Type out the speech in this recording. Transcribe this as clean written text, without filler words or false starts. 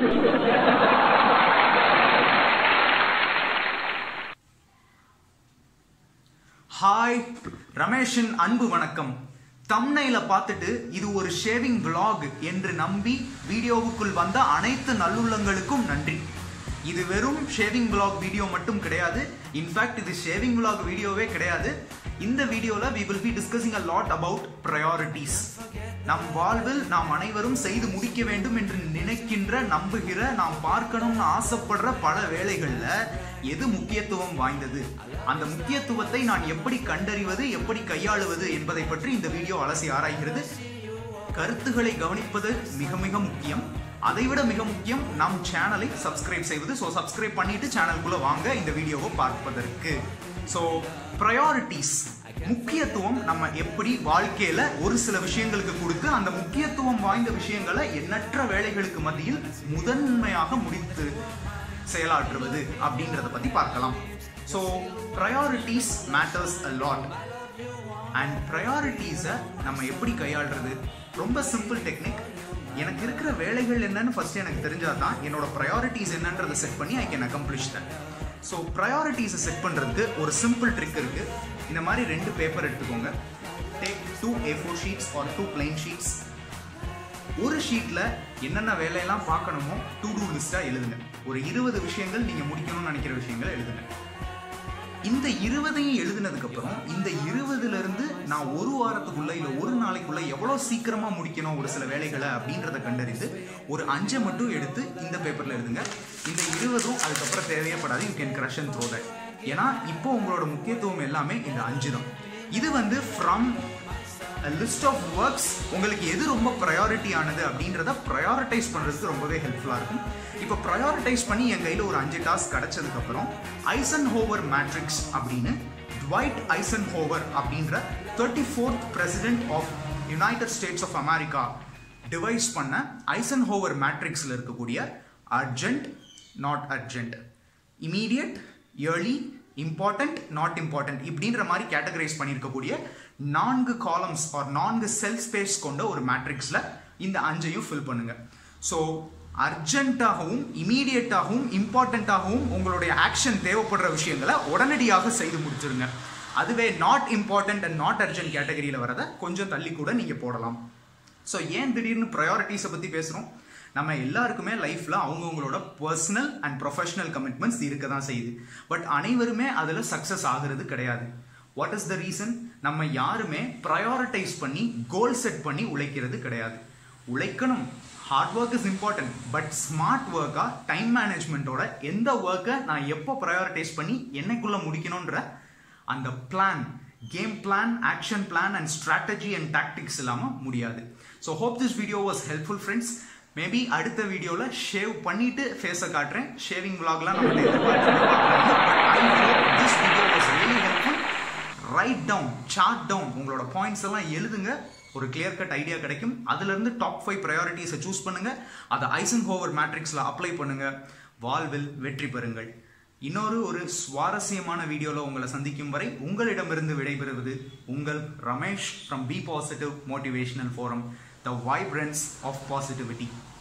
Hi, ரமேஷின் அன்பு வணக்கம். தம்ப்நெயில பார்த்துட்டு இது ஒரு ஷேவிங் vlog என்று நம்பி வீடியோவுக்குள் வந்த அனைத்து நல்லுள்ளங்களுக்கும் நன்றி. இது வெறும் ஷேவிங் vlog வீடியோ மட்டும் கிடையாது. இன்ஃபேக்ட் இது ஷேவிங் vlog வீடியோவே கிடையாது. இந்த வீடியோல we will be discussing a lot about priorities. நம் வாழ்வில் நாம் அனைவரும் செய்து முடிக்க வேண்டும் என்று நினைக்கின்ற, நம்புகிற, நாம் பார்க்கணும்னு ஆசைப்படுற பல வேலைகள்ல எது முக்கியத்துவம் வாய்ந்தது, அந்த முக்கியத்துவத்தை நான் எப்படி கண்டறிவது, எப்படி கையாளுவது என்பதை பற்றி இந்த வீடியோ அலசி ஆராய்கிறது. கருத்துக்களை கவனிப்பது மிக மிக முக்கியம். அதைவிட மிக முக்கியம் நம் சேனலை சப்ஸ்கிரைப் செய்வது. ஸோ சப்ஸ்கிரைப் பண்ணிட்டு சேனலுக்குள்ள வாங்க இந்த வீடியோவை பார்ப்பதற்கு. ஸோ ப்ரையாரிட்டிஸ், முக்கியத்துவம் நம்ம எப்படி வாழ்க்கையில ஒரு சில விஷயங்களுக்கு கொடுத்து அந்த முக்கியத்துவம் வாய்ந்த விஷயங்களை எண்ணற்ற வேலைகளுக்கு மத்தியில் முதன்மையாக முடித்து செயலாற்றுவது அப்படின்றத பத்தி பார்க்கலாம். So priorities matters a lot. And ப்ரையாரிட்டிஸை நம்ம எப்படி கையாளுறது? ரொம்ப சிம்பிள் டெக்னிக். எனக்கு இருக்கிற வேலைகள் என்னன்னு ஃபர்ஸ்ட் எனக்கு தெரிஞ்சாதான் என்னோட ப்ரையாரிட்டிஸ் என்னன்றதை செட் பண்ணி I can accomplish that. So ப்ரையாரிட்டிஸை செட் பண்ணுறதுக்கு ஒரு சிம்பிள் ட்ரிக் இருக்கு. இந்த மாதிரி 2 பேப்பர் எடுத்துக்கோங்க. Take 2 A4 sheets or 2 plain sheets. ஒரு ஷீட்ல என்னென்ன வேலையெல்லாம் பார்க்கணுமோ டு டூ லிஸ்டா எழுதுங்க. ஒரு 20 விஷயங்கள் நீங்க முடிக்கணும்னு நினைக்கிற விஷயங்களை எழுதுங்க. இந்த 20ஐயும் எழுதுனதுக்கு அப்புறம் இந்த 20ல இருந்து நான் ஒரு வாரத்துக்குள்ள இல்ல ஒரு நாளைக்குள்ள எவ்வளவு சீக்கிரமா முடிக்கணும் ஒரு சில வேலைகளை அப்படின்றத கண்டறிந்து ஒரு 5 மட்டும் எடுத்து இந்த பேப்பர்ல எழுதுங்க. இந்த 20ம் அதுக்கப்புறம் தேவைப்படாது. You can crush and throw that. ஏன்னா இப்போ உங்களோட முக்கியத்துவம் எல்லாமே இந்த 5 தான். இது வந்து ஃப்ரம் லிஸ்ட் ஆஃப் ஒர்க்ஸ் உங்களுக்கு எது ரொம்ப ப்ரையாரிட்டி ஆனது அப்படின்றத ப்ரையாரிட்டைஸ் பண்றதுக்கு ரொம்பவே ஹெல்ப்ஃபுல்லா இருக்கும். இப்போ ப்ரையாரிட்டைஸ் பண்ணி என் கையில் ஒரு 5 டாஸ்க் கிடைச்சதுக்கு அப்புறம் ஐசன்ஹோவர் மேட்ரிக்ஸ் அப்படின்னு ட்வைட் ஐசன்ஹோவர் அப்படின்ற 34th president of United States of America devise பண்ண ஐசன்ஹோவர் மேட்ரிக்ஸ்ல இருக்கக்கூடிய urgent, not urgent, immediate, early, important, not important இப்படின்ற மாதிரி கேட்டகரைஸ் பண்ணியிருக்கக்கூடிய 4 காலம்ஸ் ஆர் 4 செல் ஸ்பேஸ் கொண்ட ஒரு மேட்ரிக்ஸ்ல இந்த 5ஐயும் ஃபில் பண்ணுங்க. ஸோ அர்ஜென்ட்டாகவும், இமீடியட்டாகவும், இம்பார்ட்டன்டாகவும் உங்களுடைய ஆக்ஷன் தேவைப்படுற விஷயங்களை உடனடியாக செய்து முடிச்சிருங்க. அதுவே not important and not urgent கேட்டகரியில் வரதை கொஞ்சம் தள்ளி கூட நீங்க போடலாம். ஸோ ஏன் திடீர்னு ப்ரையாரிட்டிஸை பத்தி பேசுறோம்? நம்ம எல்லாருக்குமே லைஃப்ல அவங்கவுங்களோட பர்சனல் அண்ட் ப்ரொஃபஷனல் கமிட்மெண்ட்ஸ் இருக்க தான் செய்யுது. பட் அனைவருமே அதுல சக்சஸ் ஆகுறது கிடையாது. What is the reason? நம்ம யாருமே ப்ரையாரிட்டைஸ் பண்ணி கோல் செட் பண்ணி உழைக்கிறது கிடையாது. உழைக்கணும், hard work is important. But smart ஒர்க்கா, டைம் மேனேஜ்மெண்ட்டோட எந்த ஒர்க்கை நான் எப்போ ப்ரையாரிட்டைஸ் பண்ணி என்னைக்குள்ள முடிக்கணும்ன்ற அந்த plan, game plan, action plan and strategy and tactics இல்லாமல் முடியாது. So hope this video was helpful friends. Maybe அடுத்த வீடியோல ஷேவ் பண்ணிட்டு ஃபேஸை காட்டுறேன். ஷேவிங் vlogலாம் நம்ம ரைட் டவுன், சார்ட் டவுன், உங்களோட பாயிண்ட்ஸ் எல்லாம் எழுதுங்க. ஒரு கிளியர் கட் ஐடியா கிடைக்கும். அதுல இருந்து டாப் 5 ப்ரையாரிட்டிஸை சூஸ் பண்ணுங்க. அதை ஐசன்ஹோவர் மேட்ரிக்ஸ்ல அப்ளை பண்ணுங்க. வாழ்வில் வெற்றி பெறுங்கள். இன்னொரு சுவாரஸ்யமான வீடியோல உங்களை சந்திக்கும் வரை உங்களிடமிருந்து விடைபெறுவது உங்கள் Ramesh from Be Positive Motivational Forum, the vibrance of positivity.